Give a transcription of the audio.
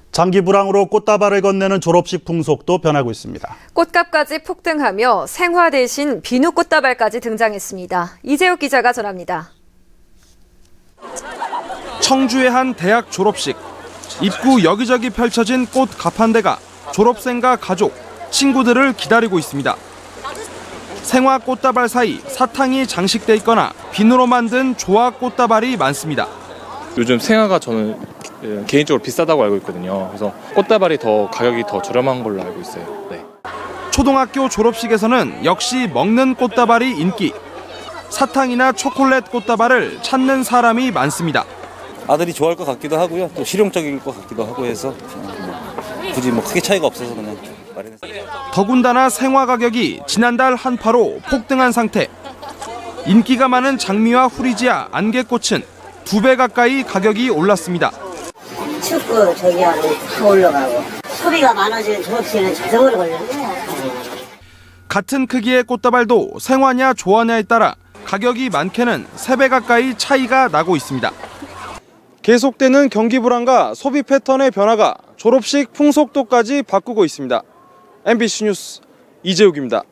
장기 불황으로 꽃다발을 건네는 졸업식 풍속도 변하고 있습니다. 꽃값까지 폭등하며 생화 대신 비누 꽃다발까지 등장했습니다. 이재욱 기자가 전합니다. 청주의 한 대학 졸업식. 입구 여기저기 펼쳐진 꽃 가판대가 졸업생과 가족, 친구들을 기다리고 있습니다. 생화 꽃다발 사이 사탕이 장식돼 있거나 비누로 만든 조화 꽃다발이 많습니다. 요즘 생화가 저는 개인적으로 비싸다고 알고 있거든요. 그래서 꽃다발이 가격이 더 저렴한 걸로 알고 있어요. 네. 초등학교 졸업식에서는 역시 먹는 꽃다발이 인기. 사탕이나 초콜릿 꽃다발을 찾는 사람이 많습니다. 아들이 좋아할 것 같기도 하고요. 또 실용적일 것 같기도 하고 해서 굳이 크게 차이가 없어서 그냥 마련했어요. 더군다나 생화 가격이 지난달 한파로 폭등한 상태. 인기가 많은 장미와 후리지아, 안개꽃은 2배 가까이 가격이 올랐습니다. 춥고 저기하고 다 올라가고 소비가 많아지는 졸업식에는 자동으로 걸렸네. 같은 크기의 꽃다발도 생화냐 조화냐에 따라 가격이 많게는 3배 가까이 차이가 나고 있습니다. 계속되는 경기 불황과 소비 패턴의 변화가 졸업식 풍속도까지 바꾸고 있습니다. MBC 뉴스 이재욱입니다.